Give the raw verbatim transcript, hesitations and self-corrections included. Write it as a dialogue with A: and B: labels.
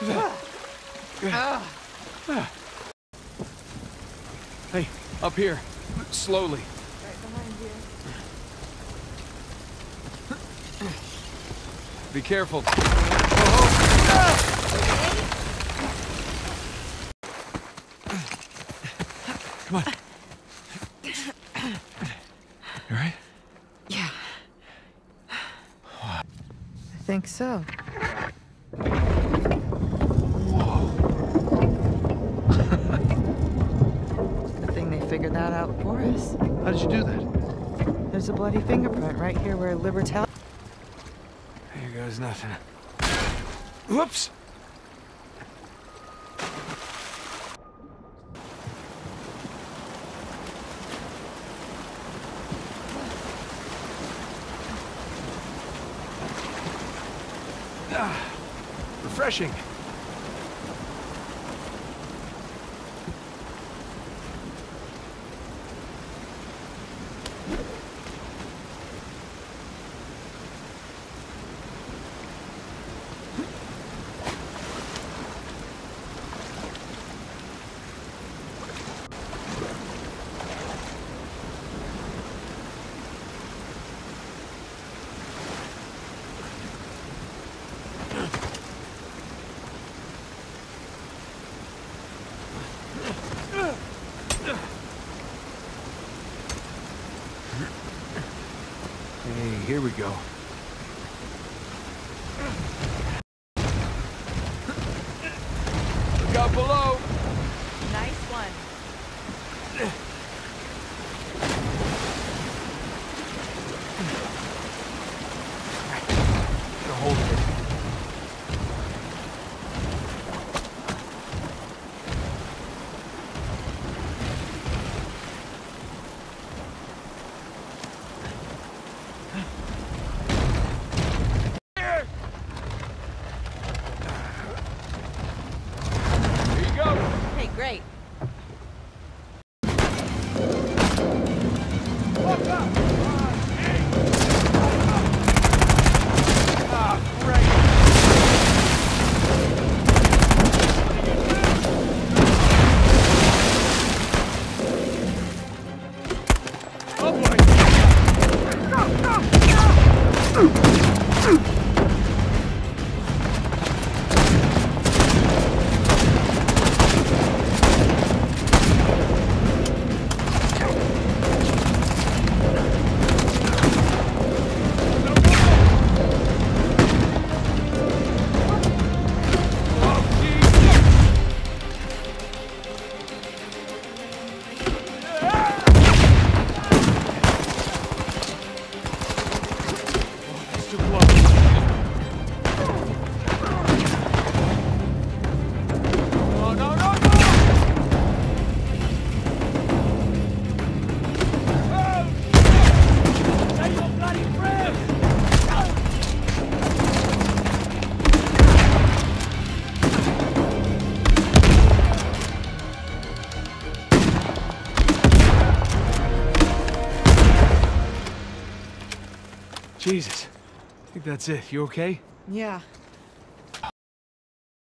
A: Hey, up here. Slowly.
B: Right behind you.
A: Be careful. Come on. You alright?
B: Yeah. I think so. Good thing they figured that out for us.
A: How did you do that?
B: There's a bloody fingerprint right here where Libertalia.
A: Here goes nothing. Whoops! Ah, refreshing. Hey, here we go. Look out below.
B: Nice one.
A: Get a hold of it.
B: Great.
A: Jesus. I think that's it. You okay?
B: Yeah.